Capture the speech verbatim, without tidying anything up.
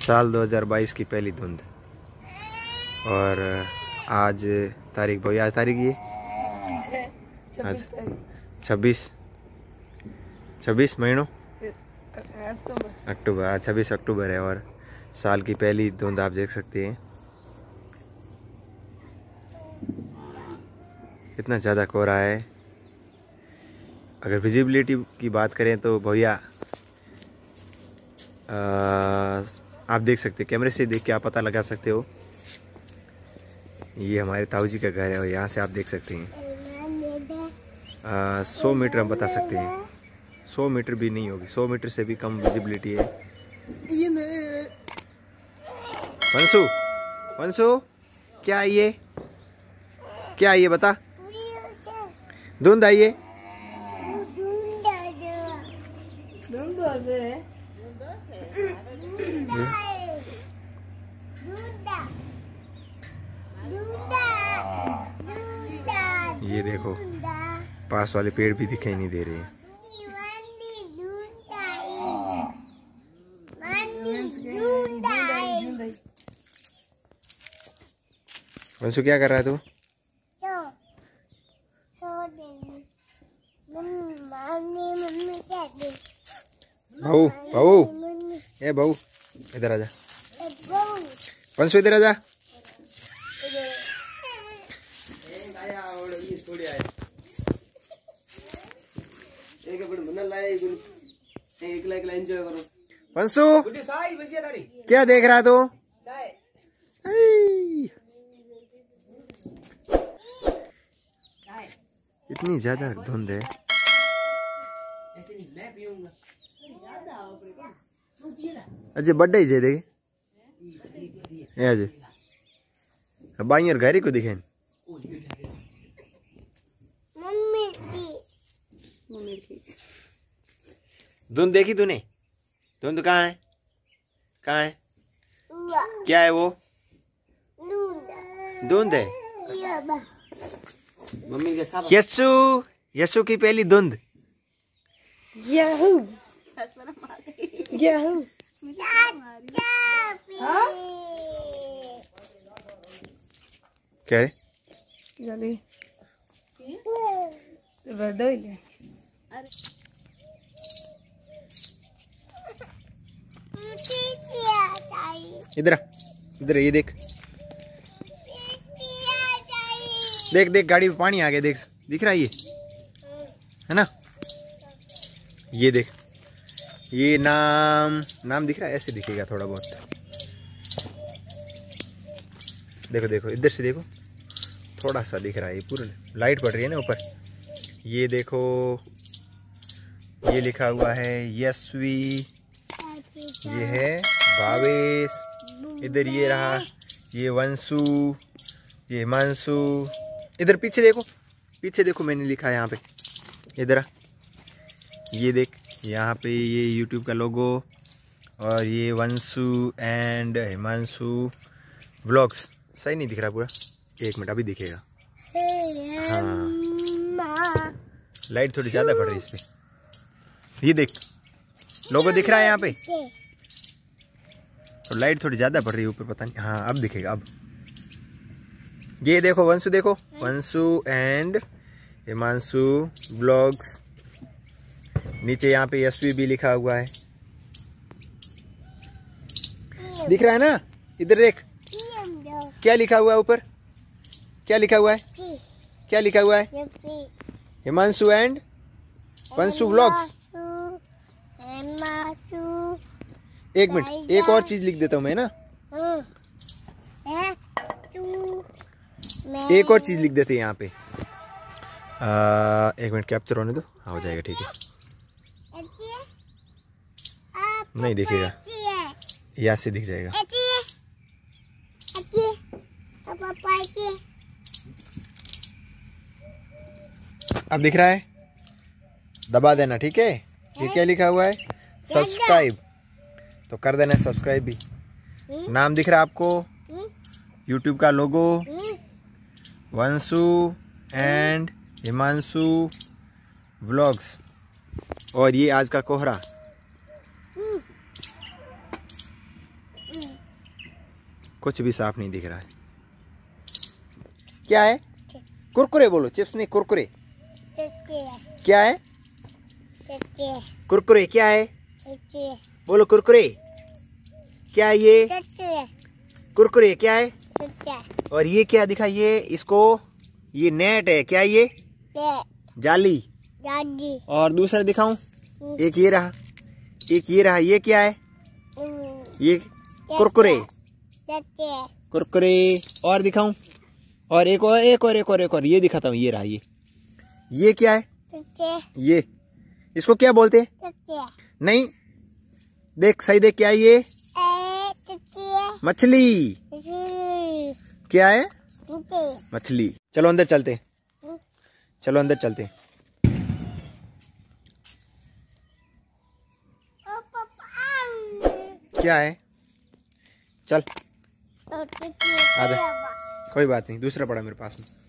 साल दो हज़ार बाईस की पहली धुंध। और आज तारीख भाई, आज तारीख ये आज छब्बीस छब्बीस महीनों अक्टूबर, आज छब्बीस अक्टूबर है और साल की पहली धुंध आप देख सकते हैं। कितना ज़्यादा कोहरा है। अगर विजिबिलिटी की बात करें तो भैया आप देख सकते हैं, कैमरे से देख के आप पता लगा सकते हो। ये हमारे ताऊ जी का घर है और यहाँ से आप देख सकते हैं आ, सौ मीटर हम बता सकते हैं। सौ मीटर भी नहीं होगी, सौ मीटर से भी कम विजिबिलिटी है। वंशु वंशु क्या ये क्या ये बता। धुंध आई है। ये देखो पास वाले पेड़ भी दिखाई नहीं दे रहे हैं। वंशु क्या कर रहा है तू? बहू बहू ए बहू इधर आजा। वंशु इधर आजा। वंशु क्या देख रहा तू? इतनी ज्यादा धुंध है। अजय बर्थडे जे देखे अजय बाई और घरी को दिखे। धुंध देखी तूने? धुंध कहाँ है? कहाँ है? क्या है वो? धुंध है। मम्मी के साथ यस्सु यस्सु की पहली धुंध। याहू याहू क्या है? जल्दी बदो ही इधर इधर ये देख देख देख गाड़ी में पानी आ गया। देख दिख रहा है ये है ना? ये देख ये नाम नाम दिख रहा है, ऐसे दिखेगा थोड़ा बहुत। देखो देखो इधर से देखो, थोड़ा सा दिख रहा है। ये पूरा लाइट पड़ रही है ना ऊपर। ये देखो ये लिखा हुआ है यशवी, ये है भावेश, इधर ये रहा ये वंशु, ये हिमांशु। इधर पीछे देखो, पीछे देखो मैंने लिखा है यहाँ पे, इधर ये देख यहाँ पे ये यूट्यूब का लोगो। और ये वंशु एंड हिमांशु व्लॉग्स। सही नहीं दिख रहा पूरा, एक मिनट अभी दिखेगा। हाँ लाइट थोड़ी ज़्यादा पड़ रही है इस पे। ये देख लोगो दिख रहा है यहाँ पे, तो लाइट थोड़ी ज़्यादा पड़ रही है ऊपर, पता नहीं। हाँ अब दिखेगा अब। ये देखो वंशु, देखो वंशु एंड हिमांशु व्लॉग्स। नीचे यहाँ पे यशवी भी लिखा हुआ है, दिख रहा है ना? इधर देख क्या लिखा हुआ है ऊपर, क्या लिखा हुआ है? क्या लिखा हुआ है? Himanshu and Vanshu vlogs. एक मिनट एक और चीज लिख देता हूँ मैं ना, एक और चीज लिख देते हैं यहाँ पे। आ, एक मिनट कैप्चर होने दो। हाँ हो जाएगा, ठीक है। नहीं दिखेगा, यहाँ से दिख जाएगा। अब दिख रहा है, दबा देना, ठीक है। ये क्या लिखा हुआ है? सब्सक्राइब, तो कर देना सब्सक्राइब भी। नाम दिख रहा है आपको, यूट्यूब का logo, Vanshu and Himanshu vlogs. और ये आज का कोहरा। कुछ भी साफ नहीं दिख रहा है। क्या है? कुरकुरे बोलो, चिप्स नहीं कुरकुरे। क्या है? कुरकुरे क्या है? बोलो कुरकुरे क्या है ये? कुरकुरे क्या है? और ये क्या दिखाइए इसको? ये नेट है क्या? ये जाली। और दूसरा दिखाऊं? एक ये रहा, एक ये रहा, ये क्या है? ये कुरकुरे। कुरकुरे। और दिखाऊं? और एक और एक और एक और एक और ये दिखाता हूँ, ये रहा, ये ये क्या है? ये इसको क्या बोलते हैं? नहीं, देख सही देख, क्या है ये? मछली। क्या है? मछली। चलो अंदर चलते, चलो अंदर चलते। क्या है? चल आजा, कोई बात नहीं, दूसरा पड़ा मेरे पास में।